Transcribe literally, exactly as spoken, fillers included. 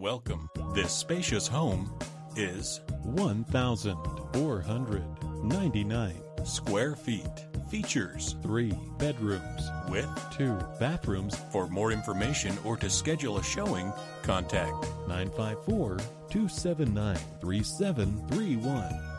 Welcome. This spacious home is one thousand four hundred ninety-nine square feet. Features three bedrooms with two bathrooms. For more information or to schedule a showing, contact nine five four, two seven nine, three seven three one.